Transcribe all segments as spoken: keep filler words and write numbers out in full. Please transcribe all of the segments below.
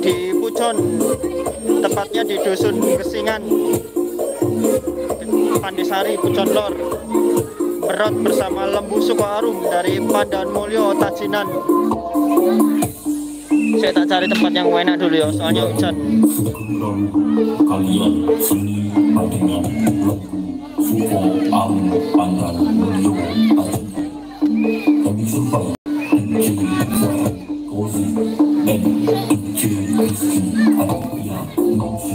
di Pucon, tepatnya di Dusun Kesingan, Pandesari, Pucon Lor. Berat bersama Lembu Sukoharum dari Pandan Mulyo, Tajinan. Saya tak cari tempat yang enak dulu ya, soalnya hujan. Kalian seni patungan Lembu Sukoharum Pandan Mulyo, Tajinan. Kami sumpah mencuri suatu kozi dan mencuri isi hati yang nongsi.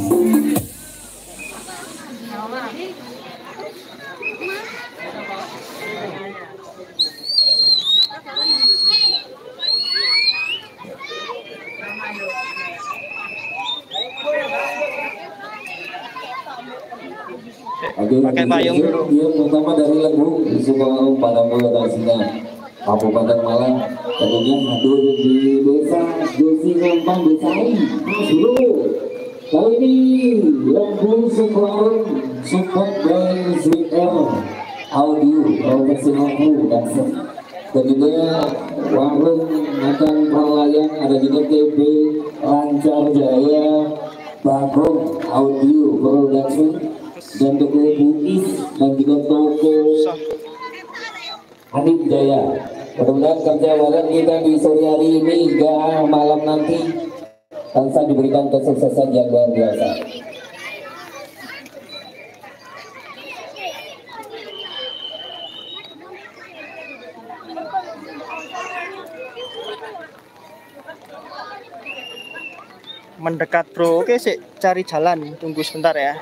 Pakai payung dulu. Yang pertama dari Lembu Sukoharum Pandan Mulyo, Tajinan, Kabupaten Malang. Tentunya hadir di desa Gesingan Pandesari, dulu. Kali ini Lembu Sukoharum support by Sweet Air Audio, produksi lampu dan set. Dan juga warung makan perlayan, ada juga T V Lancar Jaya, Bagong Audio Production, dan toko Buis, dan juga toko Adit Jaya. Mudah-mudahan kerja bareng kita di sore hari ini hingga malam nanti bangsa diberikan kesuksesan yang luar biasa. Mendekat bro, oke sih, cari jalan, tunggu sebentar ya.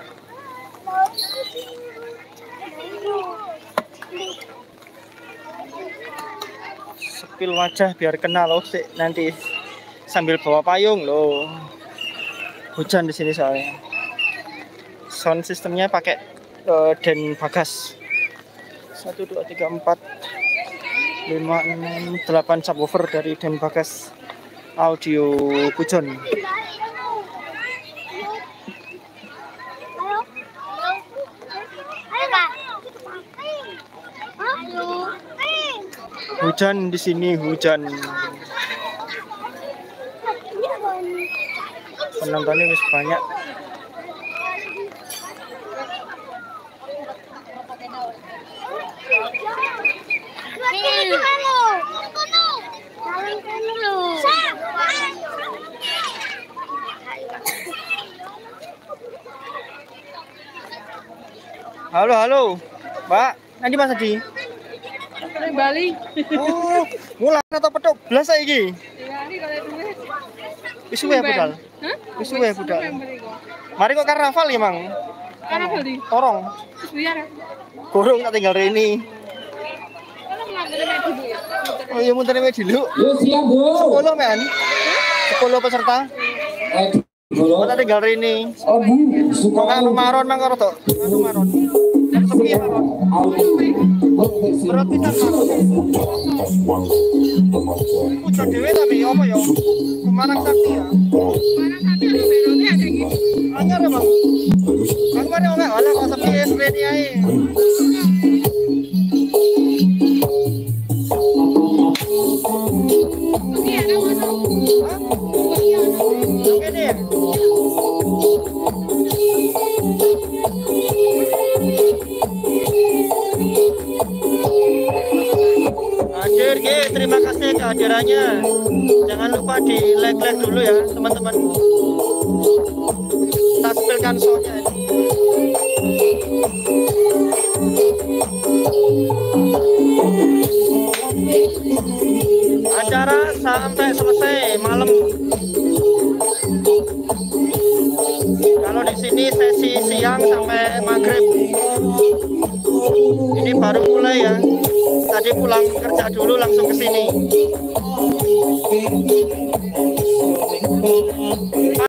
Sepil wajah biar kenal loh sih, nanti sambil bawa payung loh. Hujan di sini soalnya. Sound sistemnya pakai uh, Den Bagas. Satu dua tiga empat lima enam delapan subwoofer dari Den Bagas Audio Pucon. Hujan di sini, hujan. Penontonnya masih banyak. Halo, halo, Mbak. Nanti Mas Adi. Bali. Oh, mulan atau petuk belas saiki? Ya, ini kalau duit. Wis suwe budal. Hah? Wis suwe budal. Mari kok karnaval ya, Mang? Karnaval di? Torong. Biar. Kurung tak tinggal ini. Kalau ngambilnya dulu ya. Oh iya, muter ini dulu. Yuk siap Bu. sepuluh men. sepuluh peserta. Eh, Oh, tak tinggal ini. oh Bu, Mang Sukoharum maron mang karo tok. Anu maron. Sepi ya, Maron. Berat pisan maron. Hujan dhewe tapi apa ya? Kumarang sakti ya. Mana tapi ada beloknya ada gitu. Anyar ya, Bang. Aku mari oleh oleh kok sepi S P ini ae. Iya, ada mana? Oke deh. Hadir, Ge. Terima kasih kehadirannya. Jangan lupa di like-like dulu ya, teman-teman. Kita spilkan soundnya ini. Acara sampai selesai malam. Kalau di sini sesi siang sampai maghrib. Ini baru mulai ya. Tadi pulang kerja dulu langsung ke sini.